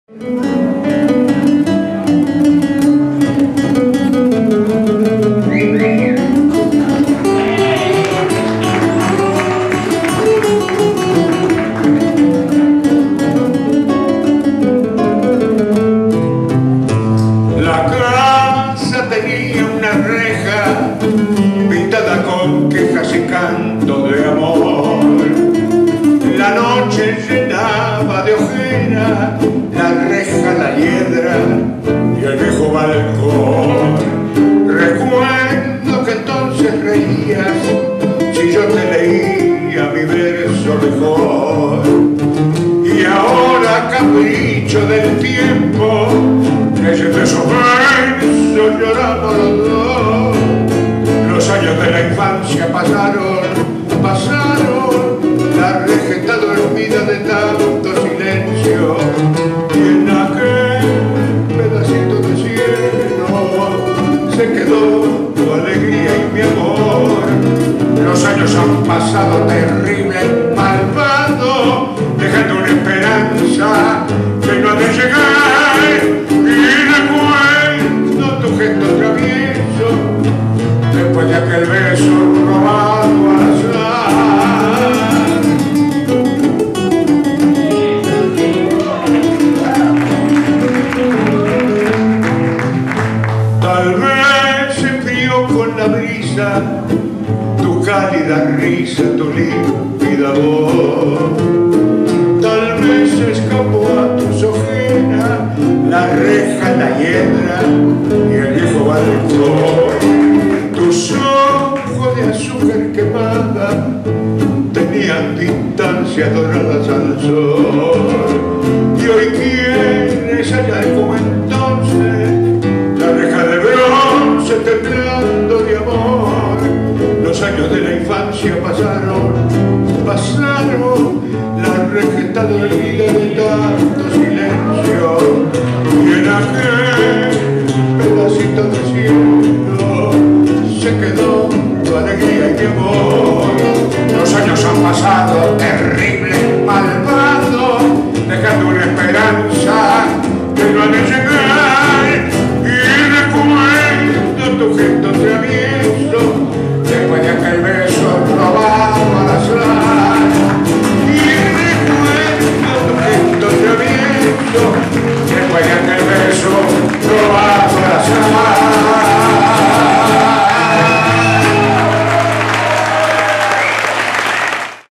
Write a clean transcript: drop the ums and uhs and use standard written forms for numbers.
La casa tenía una reja pintada con quejas y canto de amor. La noche llenaba de ojera la reja, la hiedra y el viejo balcón. Recuerdo que entonces reías si yo te leía mi verso mejor. Y ahora, capricho del tiempo, leyendo esos versos lloramos los dos. Los años de la infancia pasaron, la reja está dormida de tanto silencio. Y en aquel pedacito de cielo se quedó tu alegría y mi amor. Los años han pasado terrible, malvado, dejando una esperanza que no ha de llegar. Y recuerdo tu gesto travieso después de aquel beso robado al azar. Tal vez se enfrió con la brisa tu cálida risa, tu límpida voz. Tal vez se escapó a tus ojeras la reja, la hiedra y el viejo balcón. Tus ojos de azúcar quemada tenían distancias doradas al sol.